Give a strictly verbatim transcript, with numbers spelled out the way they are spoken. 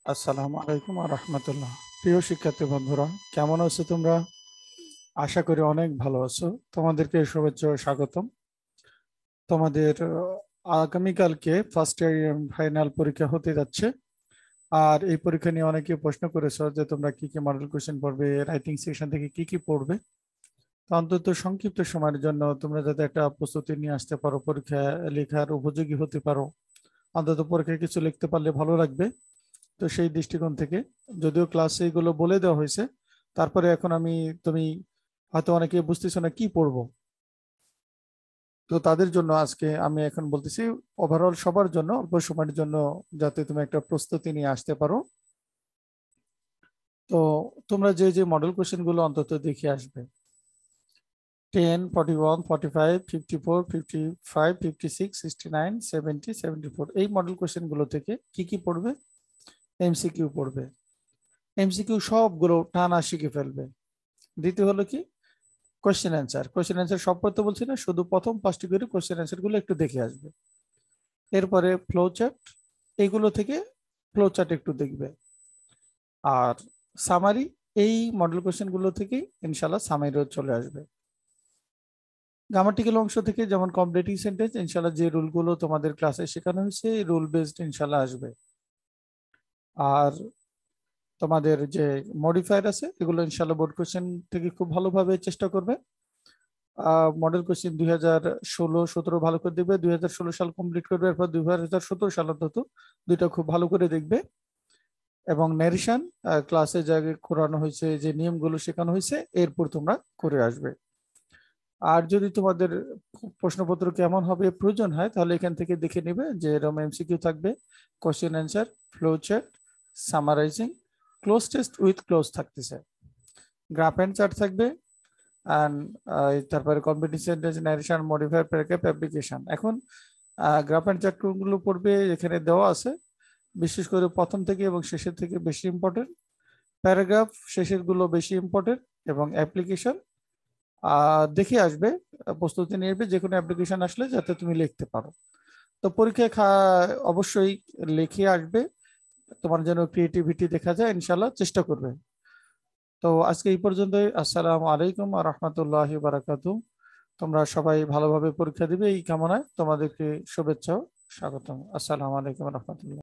আসসালামু আলাইকুম ওয়া রাহমাতুল্লাহ। প্রিয় শিক্ষার্থী বন্ধুরা, কেমন আছো তোমরা? আশা করি অনেক ভালো আছো। তোমাদেরকে শুভেচ্ছা ও স্বাগতম। তোমাদের আহ, আগামীকালকে ফার্স্ট ইয়ার ফাইনাল পরীক্ষা হতে যাচ্ছে। আর এই পরীক্ষা নিয়ে অনেকে প্রশ্ন করেছো যে তোমরা কি কি মডেল কোশ্চেন পড়বে, রাইটিং সেকশন থেকে কি কি পড়বে। তো অন্তত সংক্ষিপ্ত সময়ের জন্য তোমরা যাতে একটা প্রস্তুতি নিয়ে আসতে পারো, পরীক্ষা লেখার উপযোগী হতে পারো, অন্তত পরীক্ষায় কিছু লিখতে পারলে ভালো লাগবে। তো সেই দৃষ্টিকোণ থেকে, যদিও ক্লাসে এগুলো বলে দেওয়া হয়েছে, তারপরে এখন আমি তুমি হয়তো অনেকে বুঝতেছো না কি পড়বো। তো তাদের জন্য আজকে আমি এখন বলতেছি, ওভারঅল সবার জন্য অল্প সময়ের জন্য যাতে তুমি একটা প্রস্তুতি নিয়ে আসতে পারো। তো তোমরা যে যে মডেল কোশ্চেন গুলো অন্তত দেখে আসবে, ten, forty one, forty five, fifty four, fifty five, fifty six, sixty nine, seventy, seventy four, এই মডেল কোশ্চেন গুলো থেকে কি কি পড়বে? এমসিকিউ পড়বে। এমসিকিউ সবগুলো টানা শিখে ফেলবে। দ্বিতীয় হলো কি, কোশ্চেন অ্যান্সার। কোশ্চেন অ্যান্সার সব পড়তে বলছি না, শুধু প্রথম পাঁচটি করে কোশ্চেন অ্যান্সার গুলো একটু দেখে আসবে। এরপরে ফ্লো চার্ট, এইগুলো থেকে ফ্লো চার্ট একটু দেখবে। আর সামারি, এই মডেল কোশ্চেন গুলো থেকেই ইনশাল্লাহ সামারিও চলে আসবে। গ্রামাটিক্যাল অংশ থেকে যেমন কমপ্লিটিং সেন্টেন্স, ইনশাল্লাহ যে রুলগুলো তোমাদের ক্লাসে শেখানো হয়েছে রুল বেসড ইনশাল্লাহ আসবে। আর তোমাদের যে মডিফায়ার আছে এগুলো ইনশাল্লাহ বোর্ড কোশ্চেন থেকে খুব ভালোভাবে চেষ্টা করবে। মডেল কোশ্চেন দুই হাজার ষোলো সতেরো ভালো করে দেখবে, দুই হাজার ষোলো সাল কমপ্লিট করবে, এরপর দুই হাজার সতেরো সাল অন্তত দুইটা খুব ভালো করে দেখবে। এবং ন্যারেশন ক্লাসে যা করানো হয়েছে, যে নিয়মগুলো শেখানো হয়েছে এরপর তোমরা করে আসবে। আর যদি তোমাদের প্রশ্নপত্র কেমন হবে প্রয়োজন হয়, তাহলে এখান থেকে দেখে নিবে যে এরকম এমসিকিউ থাকবে, question answer, flow chart, summarising, cloze test with cloze থাকতেছে, গ্রাফ অ্যান্ড চার্ট থাকবে, অ্যান্ড তারপরে competition, narration, modifier, paragraph, application. এখন গ্রাফ অ্যান্ড চার্ট গুলো পড়বে, এখানে দেওয়া আছে বিশেষ করে প্রথম থেকে এবং শেষের থেকে বেশি ইম্পর্টেন্ট, প্যারাগ্রাফ শেষের গুলো বেশি ইম্পর্টেন্ট, এবং অ্যাপ্লিকেশন দেখে আসবে, প্রস্তুতি নিয়ে আসবে যে কোনো অ্যাপ্লিকেশন আসলে যাতে তুমি লিখতে পারো। তো পরীক্ষায় অবশ্যই লিখে আসবে, তোমার যেন ক্রিয়েটিভিটি দেখা যায়, ইনশাল্লাহ চেষ্টা করবে। তো আজকে এই পর্যন্তই। আসসালামু আলাইকুম ওয়া রাহমাতুল্লাহি ওয়া বারাকাতুহু। তোমরা সবাই ভালোভাবে পরীক্ষা দিবে এই কামনায় তোমাদেরকে শুভেচ্ছা ও স্বাগতম। আসসালামু আলাইকুম ওয়া রাহমাতুল্লাহ।